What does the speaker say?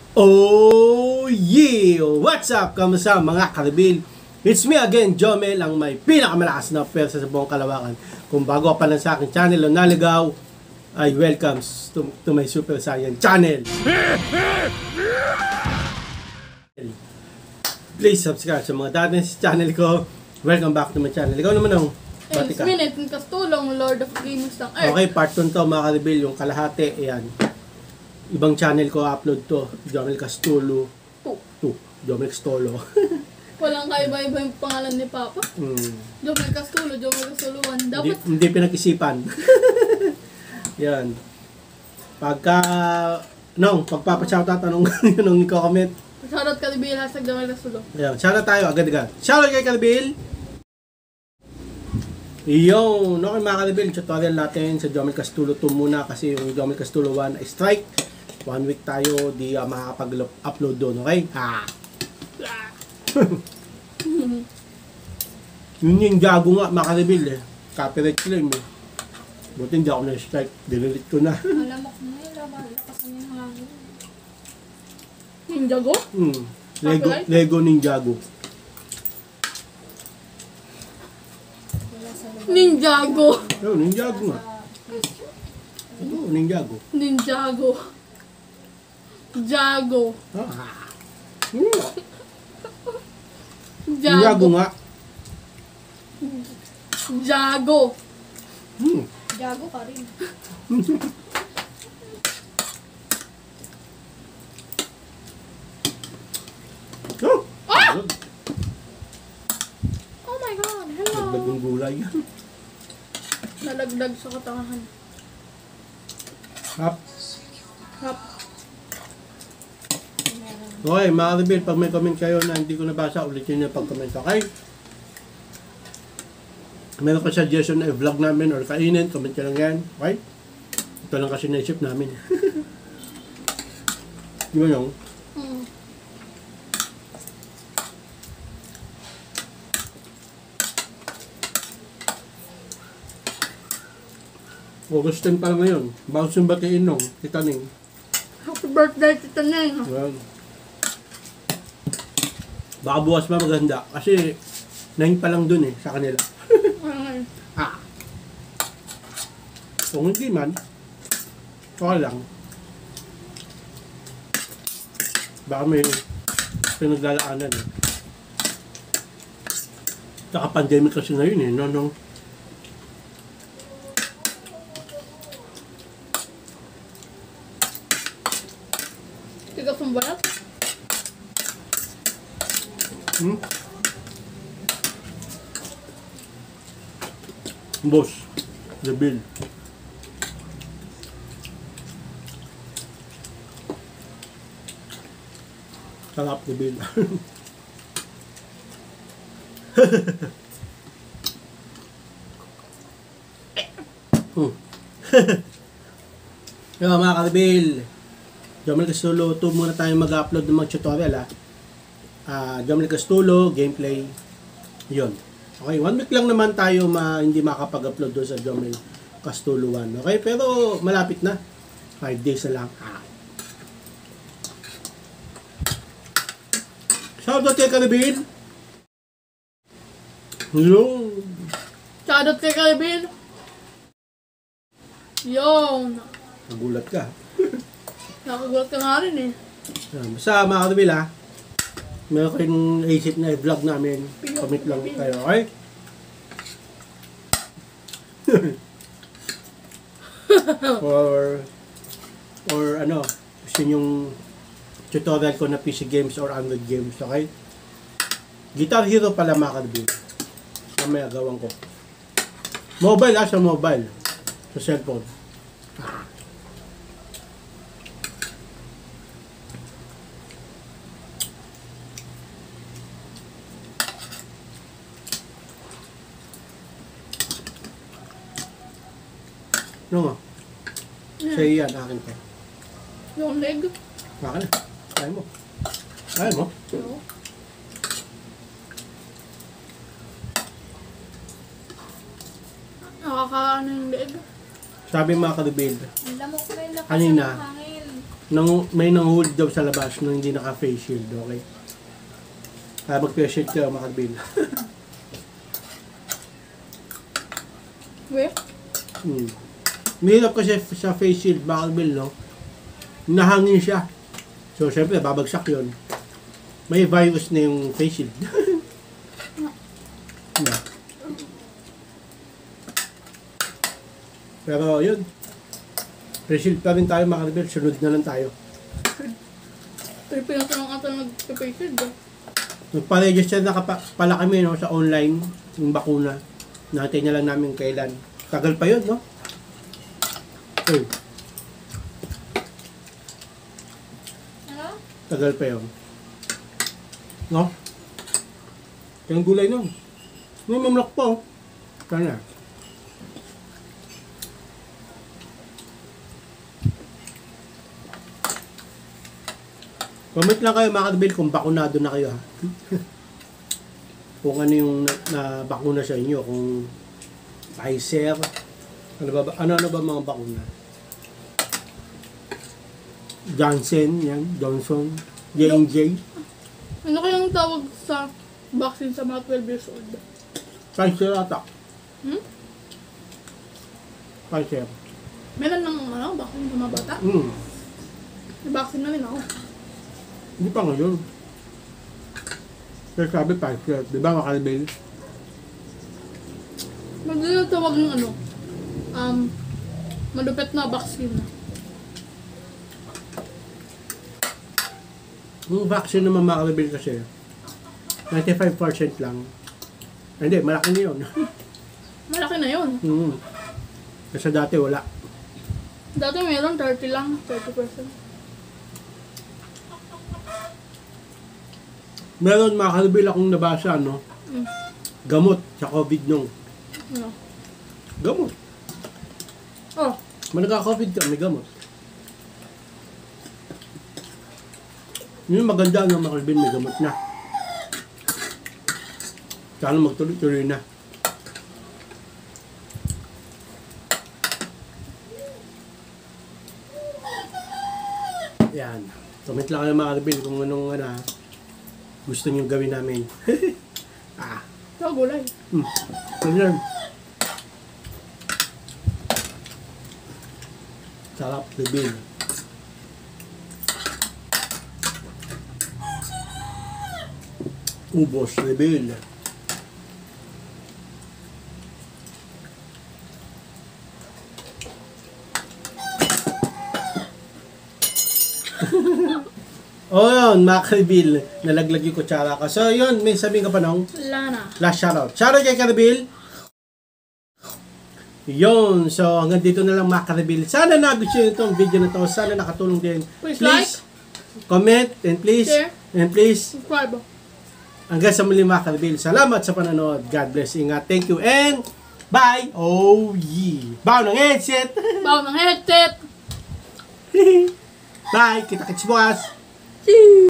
Oh yeah! What's up? Kamusta mga karabil? It's me again, Jomel, ang may pinakamalakas na pwersa sa buong kalawakan. Kung bago ka pa lang sa aking channel o naligaw, ay welcome to my Super Saiyan channel. Please subscribe sa mga dating sa channel ko. Welcome back to my channel. Ikaw naman ang batika. Minute, kastulong Lord of Games ng Earth. Okay, part 2 to mga karabil, yung kalahati, ayan. Ibang channel ko upload to, Jomel Castulo 2. Jomel Castulo. Walang kaiba-iba yung pangalan ni Papa. Jomel Castulo 1. Dapat Hindi pinag-isipan. Yan. Pagpapa-shoutout, anong i-comment? shoutout Kalibil, hashtag Jomel Castulo. Yan, shoutout tayo, agad-agad. Shoutout kay Kalibil! Yung, okay mga Kalibil, tutorial natin sa Jomel Castulo 2 muna kasi yung Jomel Castulo 1 ay strike. 1 week tayo, di makakapag-upload doon, okay? Yun yung gago nga, mga Kalibil eh. Copyright claim eh. Buti hindi ako na-strike, dinilit ko na. Alam mo na yun, lakasan yung hangin. Ninjago? Lego Ninjago. Ninjago! Oh, Ninjago nga. Oo, Ninjago. Ninjago. Jago. Ninjago nga. Jago. Jago ka rin. Oh! Ah! Oh my God, hello. Nagdag yung gulay. Nalagdag sa katangahan. Hap. Hap. Okay, mga Kalibil, pag may comment kayo na hindi ko nabasa, ulitin niyo pag-comment, okay? Meron ka suggestion na i-vlog namin or kainin, comment ka lang yan, okay? Ito lang kasi naisip namin. Di ba yung? August 10 pa lang ngayon. Bago yung batiin nung, titaning. Happy birthday, Tita Neng. Well, baka bukas pa maganda. Kasi 9 pa lang dun eh, sa kanila. Kung hindi man, okay lang. Baka may pinaglalaanan eh. Saka pandemic kasi ngayon eh, no? Tigas ang balat? Boss, the bill. Sarap the bill. Yo, mga Kalibil, Jomel Castulo 2 muna tayo mag-upload ng mga tutorial Jomel Castulo, gameplay, yun. Okay, 1 week lang naman tayo hindi makapag-upload doon sa Jomel Castulo 1. Okay, pero malapit na. 5 days na lang. Shoutout kay Kalibil. Hello. Shoutout kay Kalibil. Yon. Nagulat ka. Nakagulat ka nga rin eh. Basta mga Kalibil meron kayong isip na i-vlog namin. Comment lang kayo, okay? or ano, gusto yung tutorial ko na PC games or Android games, okay? Guitar Hero pala mga Kalibil. Mamaya gawin ko. Mobile sa mobile. Sa cellphone. No nga. Sa'yo yan, akin ko. Yung leg? Akin na. Kaya mo. Kaya mo? Oo. Nakakaano yung leg? Sabi mga Kalibil, Ang lamok na yung lakas kanina, ng hangin. May nanghuli daw sa labas nung hindi naka-face shield, okay? Kaya mag-face shield ka, makabil. Wait. Mahirap kasi sa face shield, makabil, no? Nahangin siya. So, syempre, babagsak yun. May virus na yung face shield. No. Pero, yun. Face shield pa rin tayo, makabil. Sunod na lang tayo. Pero pinatanong ata nag-patient eh. Nagpa-register na pala kami, no, sa online, yung bakuna. Natin na lang namin kailan. Tagal pa yun, no? Oh. Ano? Tagal pa yun. No? Yung gulay, no? May mamlak po. Sana. Comment lang kayo mga kadbil kung bakunado na kayo, ha? Kung ano yung na bakuna sa inyo, kung Pfizer, ano ba mga bakuna? Johnson, yan, Johnson, J&J. Ano kayang tawag sa vaccine sa mga 12 years old? Pfizer ata. Pfizer. Meron ng vaccine sa mga bata? May vaccine na rin ako. Hindi pa ngayon. Kaya sabi Pfizer, di ba makalbil? Magdala tawag ng malupit na vaccine na. Yung vaccine naman makalbil kasi, 95% lang. Hindi, malaki na yun. Malaki na yun. Kasi dati wala. Dati meron 30 lang, 30%. Meron mga kalbil akong nabasa, no? Gamot sa COVID nung. Ano? Gamot. Oh, May nagka-COVID ka, may gamot. Yung maganda ng mga kalbil, may gamot na. Sana magtuloy-tuloy na. Yan. Comment lang kayo mga kalbil kung anong gusto nyo gawin namin. ito gulay. Ganyan. Sarap, kalbil. Ubos, kalbil. Oh, yun, mga kalbil. Nalaglag yung kutsara ka. So, yun, may sabihin ka pa nung Wala na. last shoutout. Shoutout kay Kalbil. Yun. So, hanggang dito na lang mga Kalbil. Sana nagustuhan nyo itong video na to. Sana nakatulong din. Please like, comment, and please, share, and please, subscribe. hanggang sa muli mga Kalbil. Salamat sa panonood. God bless. Ingat. Thank you and bye. Oh, yeah. Baw ng headset. Bawa ng headset. Bye. Kita-kits bukas. Cheese.